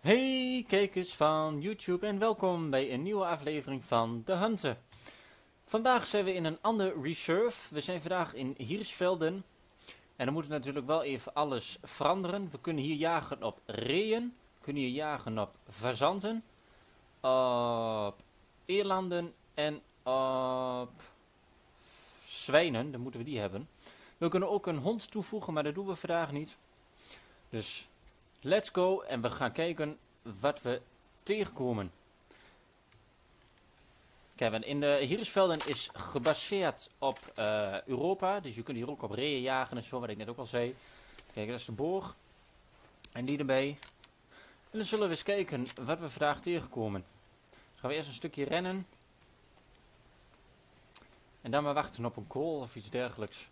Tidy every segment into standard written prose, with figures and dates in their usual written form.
Hey kijkers van YouTube en welkom bij een nieuwe aflevering van De Hunter. Vandaag zijn we in een ander reserve. We zijn vandaag in Hirschfelden. En dan moeten we natuurlijk wel even alles veranderen. We kunnen hier jagen op reeën. We kunnen hier jagen op fazanten. Op elanden en op zwijnen. Dan moeten we die hebben. We kunnen ook een hond toevoegen, maar dat doen we vandaag niet. Dus let's go en we gaan kijken wat we tegenkomen. Kijk, in de Hirschfelden is gebaseerd op Europa. Dus je kunt hier ook op reeën jagen en zo, wat ik net ook al zei. Kijk, dat is de boog. En die erbij. En dan zullen we eens kijken wat we vandaag tegenkomen. Dus gaan we eerst een stukje rennen. En dan maar wachten op een call of iets dergelijks.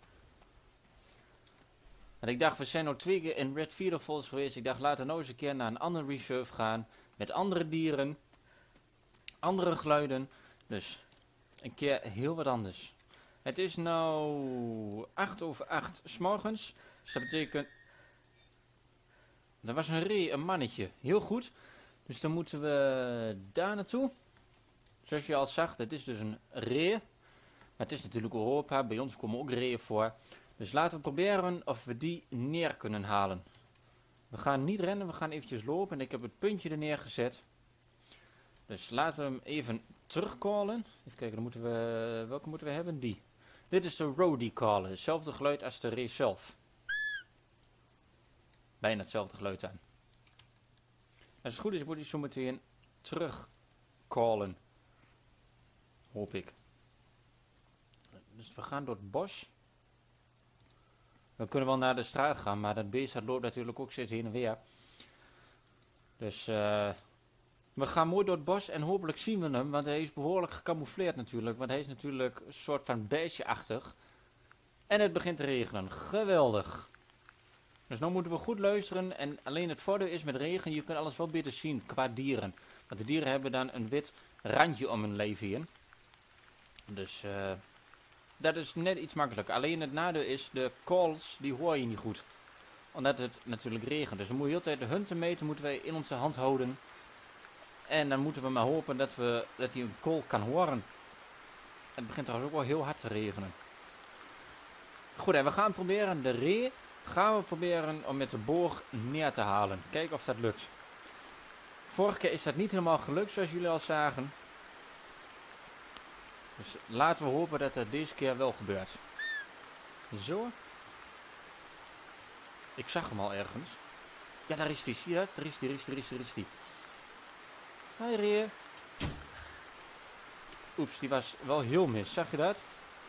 En ik dacht, we zijn nog 2 keer in Red Feeder Falls geweest. Ik dacht, laten we nou eens een keer naar een ander reserve gaan. Met andere dieren. Andere geluiden. Dus een keer heel wat anders. Het is nou 8:08 's morgens. Dus dat betekent... Er was een ree, een mannetje. Heel goed. Dus dan moeten we daar naartoe. Zoals je al zag, het is dus een ree. Maar het is natuurlijk Europa. Bij ons komen ook reeën voor. Dus laten we proberen of we die neer kunnen halen. We gaan niet rennen, we gaan eventjes lopen. En ik heb het puntje er neergezet. Dus laten we hem even terugcallen. Even kijken, dan moeten we, welke moeten we hebben? Die. Dit is de roadie callen. Hetzelfde geluid als de race zelf. Bijna hetzelfde geluid aan. Als het goed is, moet hij zo meteen terugcallen. Hoop ik. Dus we gaan door het bos. We kunnen wel naar de straat gaan, maar dat beest dat loopt natuurlijk ook steeds heen en weer. Dus we gaan mooi door het bos en hopelijk zien we hem, want hij is behoorlijk gecamoufleerd natuurlijk. Want hij is natuurlijk een soort van beestje-achtig. En het begint te regenen. Geweldig. Dus nu moeten we goed luisteren. En alleen het voordeel is met regen, je kunt alles wel beter zien qua dieren. Want de dieren hebben dan een wit randje om hun leven heen. Dus... dat is net iets makkelijker. Alleen het nadeel is, de calls, die hoor je niet goed. Omdat het natuurlijk regent. Dus dan moet je de hele tijd de hunten meten, moeten wij in onze hand houden. En dan moeten we maar hopen dat hij een call kan horen. Het begint trouwens ook wel heel hard te regenen. Goed, en we gaan proberen de ree, gaan we proberen om met de boog neer te halen. Kijken of dat lukt. Vorige keer is dat niet helemaal gelukt, zoals jullie al zagen. Dus laten we hopen dat het deze keer wel gebeurt. Zo. Ik zag hem al ergens. Ja, daar is hij. Zie je dat? Daar is hij. Hi, Reer. Oeps, die was wel heel mis. Zag je dat?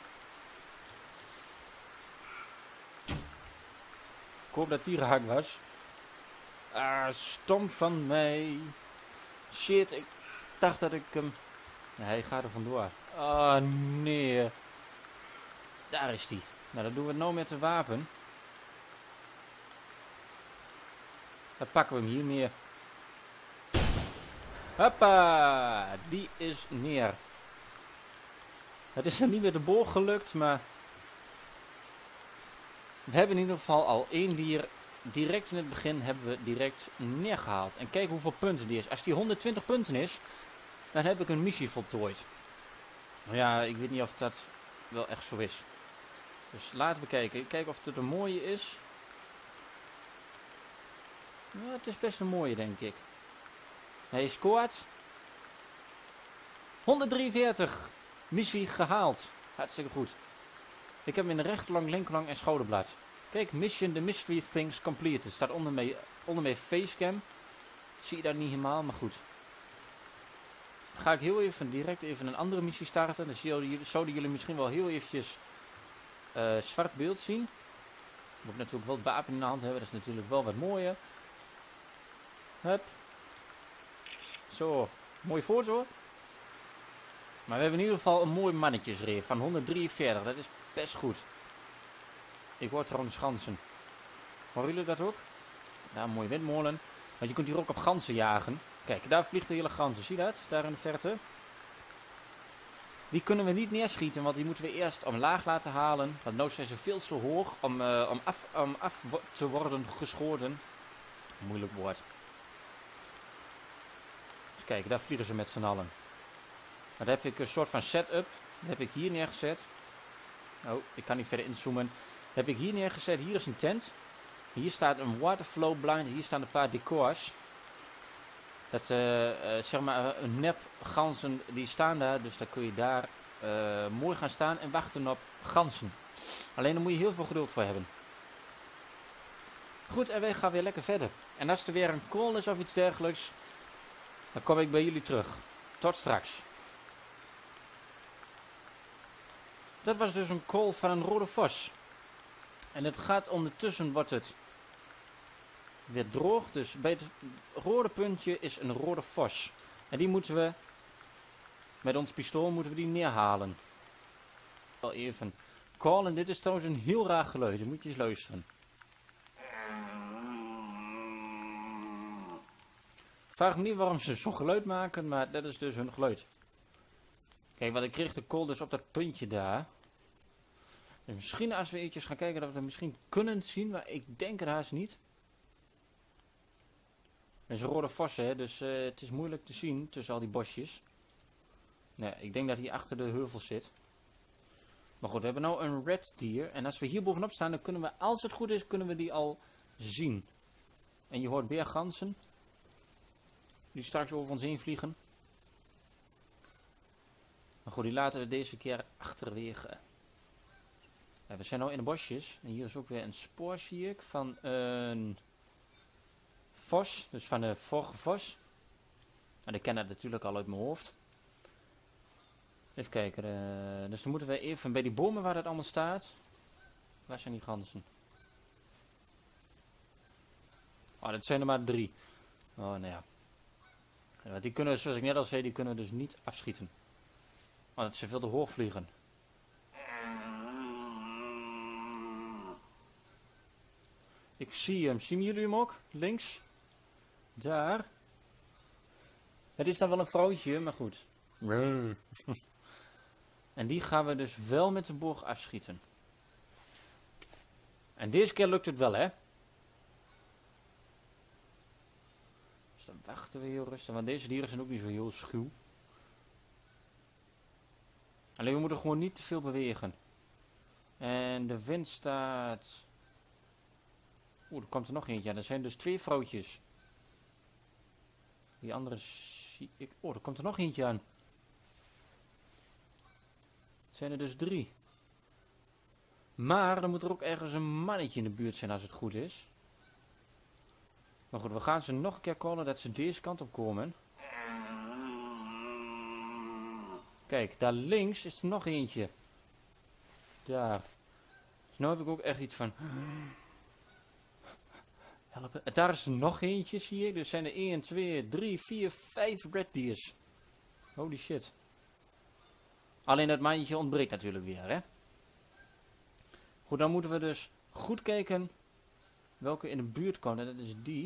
Ik hoop dat die raak was. Ah, stom van mij. Shit, ik dacht dat ik hem... Ja, hij gaat er vandoor. Oh nee. Daar is hij. Nou, dat doen we nou met een wapen. Dan pakken we hem hier neer. Hoppa! Die is neer. Het is er niet met de boog gelukt, maar... We hebben in ieder geval al 1 dier. Direct in het begin hebben we direct neergehaald. En kijk hoeveel punten die is. Als die 120 punten is, dan heb ik een missie voltooid. Nou ja, ik weet niet of dat wel echt zo is. Dus laten we kijken. Kijken of het een mooie is. Ja, het is best een mooie, denk ik. Hij scoort. 143. Missie gehaald. Hartstikke goed. Ik heb hem in de rechterlang, linkerlang en schouderblad. Kijk, mission the mystery things completed. Staat onder mijn facecam. Dat zie je daar niet helemaal, maar goed. Ga ik heel even direct een andere missie starten. Dan zouden jullie misschien wel heel eventjes zwart beeld zien. Ik moet natuurlijk wel het wapen in de hand hebben. Dat is natuurlijk wel wat mooier. Hup. Zo. Mooie foto. Maar we hebben in ieder geval een mooi mannetjesreef van 143. Dat is best goed. Ik hoor trouwens ganzen. Horen jullie dat ook? Ja, een mooie windmolen. Want je kunt hier ook op ganzen jagen. Kijk, daar vliegt de hele ganzen. Zie je dat? Daar in de verte. Die kunnen we niet neerschieten, want die moeten we eerst omlaag laten halen. Want nu zijn ze veel te hoog om af te worden geschoten. Moeilijk woord. Even kijken, daar vliegen ze met z'n allen. Maar dan heb ik een soort van setup. Dat heb ik hier neergezet. Oh, ik kan niet verder inzoomen. Dat heb ik hier neergezet. Hier is een tent. Hier staat een waterflow blind. Hier staan een paar decors. Dat, zeg maar, een nep ganzen die staan daar. Dus dan kun je daar mooi gaan staan en wachten op ganzen. Alleen dan moet je heel veel geduld voor hebben. Goed, en wij gaan weer lekker verder. En als er weer een call is of iets dergelijks, dan kom ik bij jullie terug. Tot straks. Dat was dus een call van een rode vos. En het gaat ondertussen, wordt het weer droog. Dus bij het rode puntje is een rode vos. En die moeten we, met ons pistool moeten we die neerhalen. Wel even callen. Dit is trouwens een heel raar geluid. Dan moet je eens luisteren. Vraag me niet waarom ze zo'n geluid maken, maar dat is dus hun geluid. Kijk, want ik kreeg de call dus op dat puntje daar. Dus misschien als we eventjes gaan kijken dat we het misschien kunnen zien, maar ik denk het haast niet. Het is een rode vos, hè, dus het is moeilijk te zien tussen al die bosjes. Nee, ik denk dat hij achter de heuvel zit. Maar goed, we hebben nou een red deer. En als we hier bovenop staan, dan kunnen we, als het goed is, kunnen we die al zien. En je hoort weer ganzen. Die straks over ons heen vliegen. Maar goed, die laten we deze keer achterwege. Ja, we zijn nu in de bosjes. En hier is ook weer een spoor, zie ik, van een vos. Dus van de vorige vos. En ik ken dat natuurlijk al uit mijn hoofd. Even kijken. Dus dan moeten we even bij die bomen waar dat allemaal staat. Waar zijn die ganzen? Oh, dat zijn er maar 3. Oh, nou ja. Ja, die kunnen, zoals ik net al zei, die kunnen dus niet afschieten. Want ze veel te hoog vliegen. Ik zie hem. Zien jullie hem ook? Links. Daar. Het is dan wel een vrouwtje, maar goed. En die gaan we dus wel met de boog afschieten. En deze keer lukt het wel, hè? Dus dan wachten we heel rustig. Want deze dieren zijn ook niet zo heel schuw. Alleen we moeten gewoon niet te veel bewegen. En de wind staat... Oeh, er komt er nog eentje aan. Er zijn dus 2 vrouwtjes. Die andere zie ik... Oh, er komt er nog eentje aan. Het zijn er dus 3. Maar dan moet er ook ergens een mannetje in de buurt zijn als het goed is. Maar goed, we gaan ze nog een keer callen dat ze deze kant op komen. Kijk, daar links is er nog eentje. Daar. Dus nu heb ik ook echt iets van... Helpen. Daar is er nog eentje, zie ik. Dus zijn er 1, 2, 3, 4, 5 red deers. Holy shit. Alleen dat mandje ontbreekt natuurlijk weer, hè. Goed, dan moeten we dus goed kijken welke in de buurt komt. En dat is die.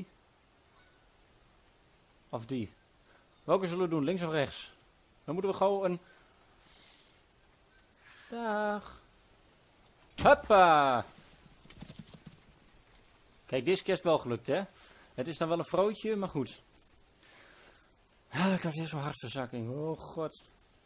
Of die. Welke zullen we doen? Links of rechts? Dan moeten we gewoon een... Dag. Hoppa. Kijk, deze keer is het wel gelukt, hè. Het is dan wel een vrouwtje, maar goed. Ah, ik had weer zo'n hartverzakking. Oh god.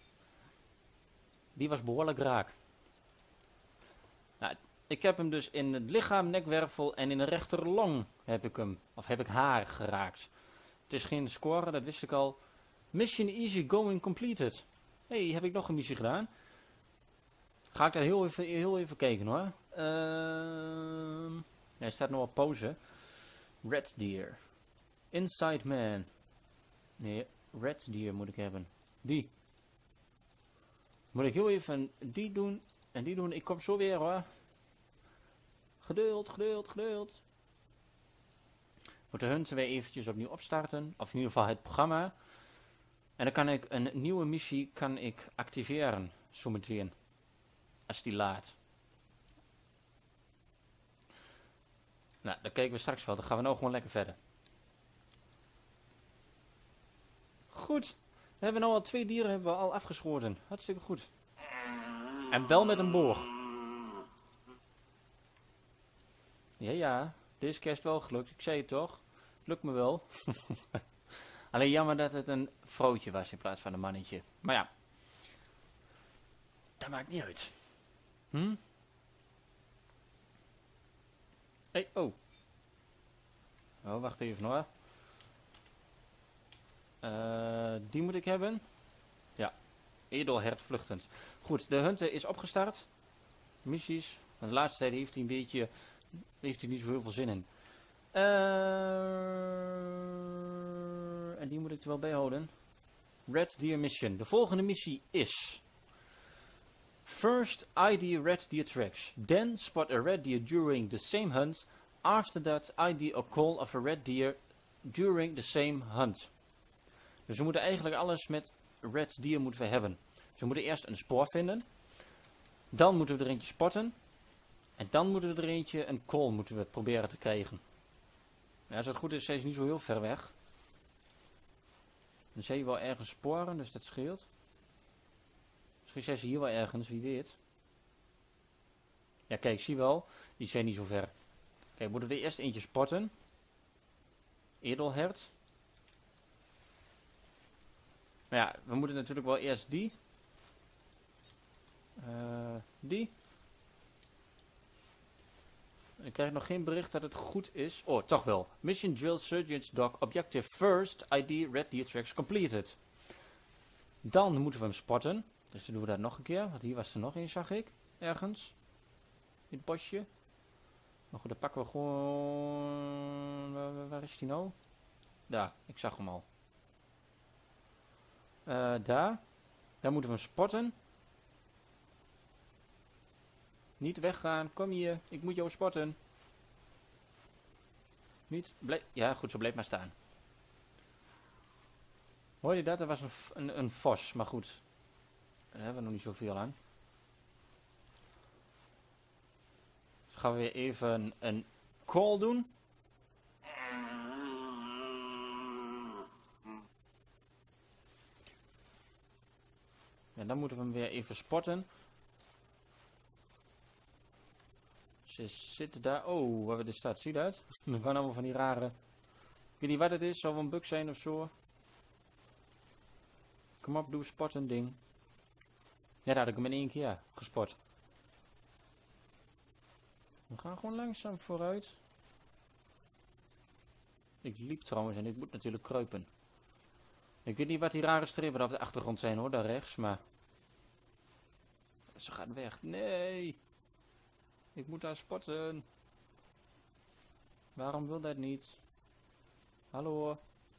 Die was behoorlijk raak. Nou, ik heb hem dus in het lichaam, nekwervel en in de rechterlong heb ik hem, of heb ik haar geraakt. Het is geen score, dat wist ik al. Mission easy going completed. Hey, heb ik nog een missie gedaan? Ga ik daar heel even kijken hoor. Hij staat nog op pauze. Red deer. Inside man. Nee, red deer moet ik hebben. Die. Moet ik heel even die doen en die doen. Ik kom zo weer hoor. Geduld, geduld, geduld. Moeten hun 2 eventjes opnieuw opstarten. Of in ieder geval het programma. En dan kan ik een nieuwe missie activeren. Zometeen. Als die laat. Nou, dan kijken we straks wel. Dan gaan we nou gewoon lekker verder. Goed. We hebben nou al 2 dieren hebben we al afgeschoten. Hartstikke goed. En wel met een boog. Ja, ja. Deze keer is het wel gelukt. Ik zei het toch. Lukt me wel. Alleen jammer dat het een vrouwtje was in plaats van een mannetje. Maar ja. Dat maakt niet uit. Hey, oh. Oh, wacht even hoor. Die moet ik hebben. Ja. Edelhert vluchtend. Goed, de hunter is opgestart. Missies. De laatste tijd heeft hij een beetje... Heeft hij niet zo heel veel zin in. En die moet ik er wel bij houden. Red Deer Mission. De volgende missie is... First, ID red deer tracks. Then spot a red deer during the same hunt. After that, ID a call of a red deer during the same hunt. Dus we moeten eigenlijk alles met red deer moeten we hebben. Dus we moeten eerst een spoor vinden. Dan moeten we er eentje spotten. En dan moeten we er eentje, een call moeten we proberen te krijgen. Ja, als het goed is, zijn ze niet zo heel ver weg. Dan zie je wel ergens sporen, dus dat scheelt. Misschien zijn ze hier wel ergens, wie weet. Ja, kijk, zie wel. Die zijn niet zo ver. Kijk, moeten we er eerst eentje spotten. Edelhert. Maar ja, we moeten natuurlijk wel eerst die. Die. Ik krijg nog geen bericht dat het goed is. Oh, toch wel. Mission Drill Surgeon's Dog Objective First ID Red Deer Tracks completed. Dan moeten we hem spotten. Dus dan doen we dat nog een keer. Want hier was er nog een, zag ik. Ergens. In het bosje. Maar goed, dan pakken we gewoon... Waar is die nou? Daar, ik zag hem al. Daar. Daar moeten we hem spotten. Niet weggaan. Kom hier. Ik moet jou spotten. Niet. Ja, goed, zo bleef maar staan. Hoor je dat? Er was een vos. Maar goed. Daar hebben we nog niet zoveel aan. Dus gaan we weer even een call doen. En dan moeten we hem weer even spotten. Ze zitten daar. Oh, waar er staat. Zie je dat? Er gaan allemaal van die rare... Ik weet niet wat het is. Zal wel een bug zijn of zo. Kom op, doe spot een ding. Ja, daar had ik hem in één keer gespot. We gaan gewoon langzaam vooruit. Ik liep trouwens en ik moet natuurlijk kruipen. Ik weet niet wat die rare strepen op de achtergrond zijn hoor, daar rechts, maar... Ze gaat weg. Nee! Ik moet daar spotten. Waarom wil dat niet? Hallo?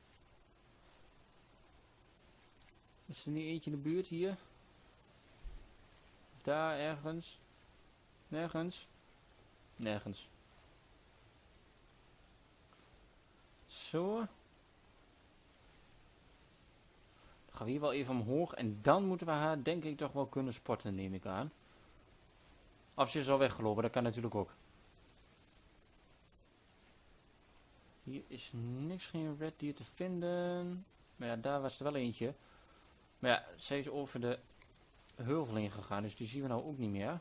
Is er niet eentje in de buurt hier? Daar ergens? Nergens? Nergens. Zo. Dan gaan we hier wel even omhoog. En dan moeten we haar denk ik toch wel kunnen spotten, neem ik aan. Of ze is al weggelopen, dat kan natuurlijk ook. Hier is niks, geen red deer te vinden. Maar ja, daar was er wel eentje. Maar ja, zij is over de heuvel heen gegaan, dus die zien we nou ook niet meer.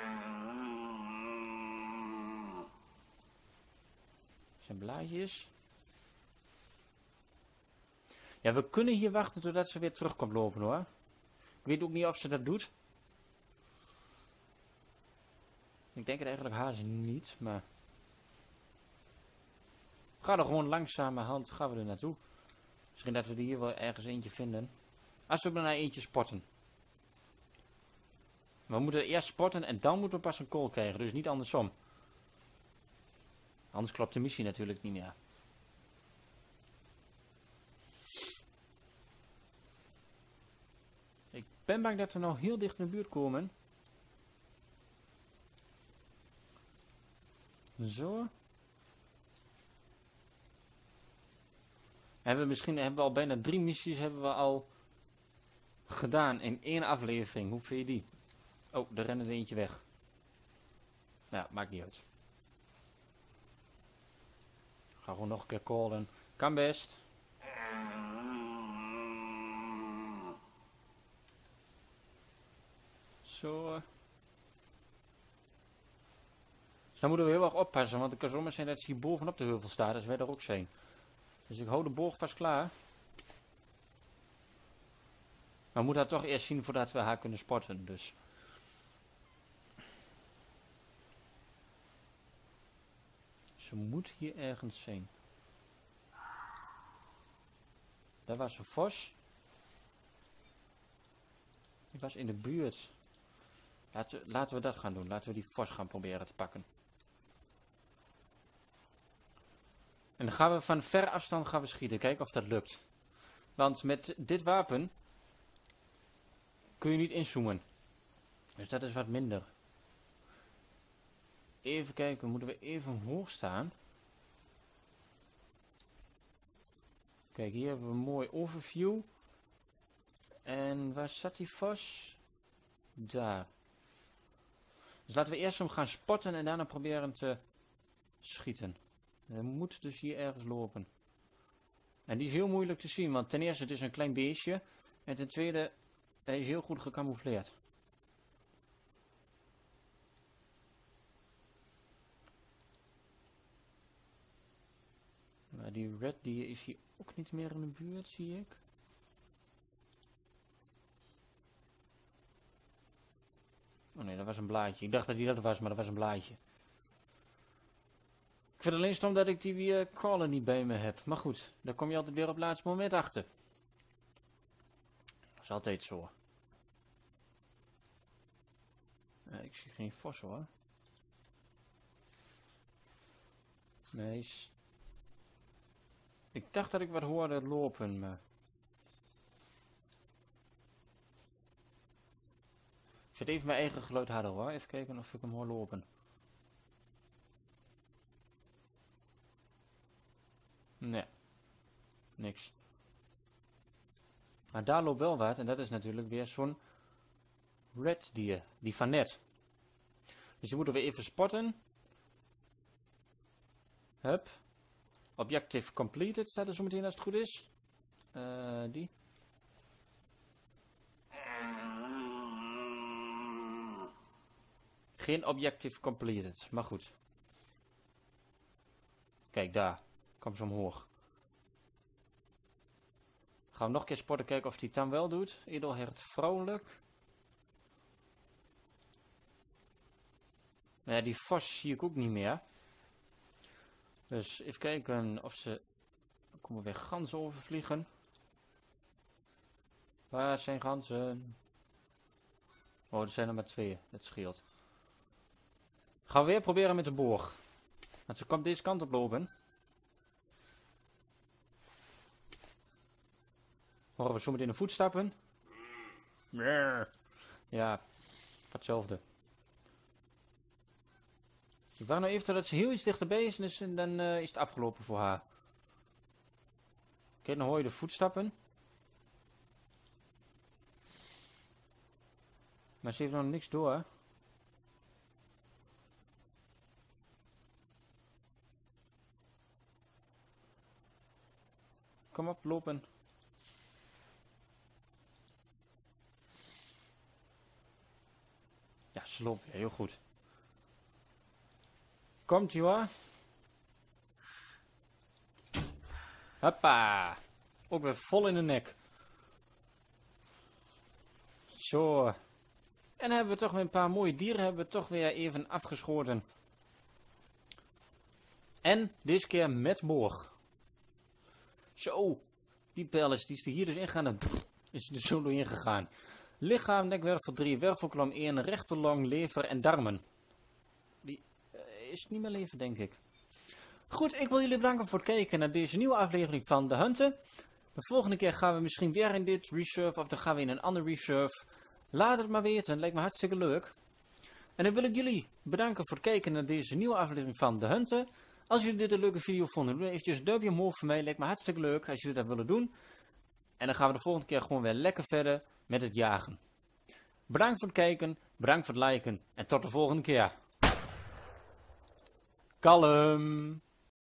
Zijn blaadjes. Ja, we kunnen hier wachten totdat ze weer terugkomt lopen hoor. Ik weet ook niet of ze dat doet. Ik denk het eigenlijk haast niet, maar... We gaan er gewoon langzamerhand, gaan we er naartoe. Misschien dat we er hier wel ergens eentje vinden. Als we er nou eentje spotten. We moeten eerst spotten en dan moeten we pas een call krijgen, dus niet andersom. Anders klopt de missie natuurlijk niet meer. Ik ben bang dat we nou heel dicht in de buurt komen. Zo. Misschien hebben we al bijna 3 missies hebben we al gedaan in 1 aflevering. Hoe vind je die? Oh, er rennen er eentje weg. Nou, maakt niet uit. Ga gewoon nog een keer callen. Kan best. Zo. Dus dan moeten we heel erg oppassen, want het kan zomaar zijn dat ze hier bovenop de heuvel staat, als wij daar ook zijn. Dus ik hou de boog vast klaar. we moeten haar toch eerst zien voordat we haar kunnen spotten, dus. Ze moet hier ergens zijn. Daar was een vos. Die was in de buurt. Laten we dat gaan doen. Laten we die vos gaan proberen te pakken. En dan gaan we van ver afstand schieten. Kijken of dat lukt. Want met dit wapen kun je niet inzoomen. Dus dat is wat minder. Even kijken. Moeten we even hoog staan. Kijk, hier hebben we een mooi overview. En waar zat die vos? Daar. Dus laten we eerst hem gaan spotten en daarna proberen te schieten. Hij moet dus hier ergens lopen. En die is heel moeilijk te zien, want ten eerste het is een klein beestje. En ten tweede, hij is heel goed gecamoufleerd. Maar die red die is hier ook niet meer in de buurt, zie ik. Oh nee, dat was een blaadje. Ik dacht dat die dat was, maar dat was een blaadje. Ik vind het alleen stom dat ik die caller niet bij me heb. Maar goed, daar kom je altijd weer op het laatste moment achter. Dat is altijd zo. Ik zie geen vos hoor. Nee. Ik dacht dat ik wat hoorde lopen, maar... Ik zet even mijn eigen geluid harder hoor. Even kijken of ik hem hoor lopen. Nee. Niks. Maar daar loopt wel wat. En dat is natuurlijk weer zo'n red dier. Die van net. Dus die moeten we even spotten. Hup. Objective completed staat er zo meteen als het goed is. Die. Geen objective completed, maar goed. Kijk daar, komt ze omhoog. Gaan we nog een keer spotten kijken of hij het dan wel doet. Edelhert vrouwelijk. Maar ja, die vos zie ik ook niet meer. Dus even kijken of ze... Er komen weer ganzen overvliegen. Waar zijn ganzen? Oh, er zijn er maar 2. Dat scheelt. Gaan we weer proberen met de boog. Want ze komt deze kant op lopen. Horen we zo meteen de voetstappen? Ja, hetzelfde. Ik wou nou even dat ze heel iets dichterbij is en dan is het afgelopen voor haar. Kijk, dan hoor je de voetstappen. Maar ze heeft nog niks door. Kom op, lopen. Ja, ze loopt weer, heel goed. Komt ie hoor. Hoppa. Ook weer vol in de nek. Zo. En dan hebben we toch weer een paar mooie dieren hebben we toch weer even afgeschoten. En deze keer met boog. Zo. Die pijl die is er hier dus ingegaan en is er zo doorheen gegaan. Lichaam, nekwervel 3, wervelkolom 1, rechterlong, lever en darmen. Die is niet meer leven, denk ik. Goed, ik wil jullie bedanken voor het kijken naar deze nieuwe aflevering van The Hunter. De volgende keer gaan we misschien weer in dit reserve of dan gaan we in een ander reserve. Laat het maar weten, lijkt me hartstikke leuk. En dan wil ik jullie bedanken voor het kijken naar deze nieuwe aflevering van The Hunter. Als jullie dit een leuke video vonden, doe eventjes een duimpje omhoog voor mij. Lijkt me hartstikke leuk als jullie dat willen doen. En dan gaan we de volgende keer gewoon weer lekker verder met het jagen. Bedankt voor het kijken, bedankt voor het liken en tot de volgende keer. Kalm!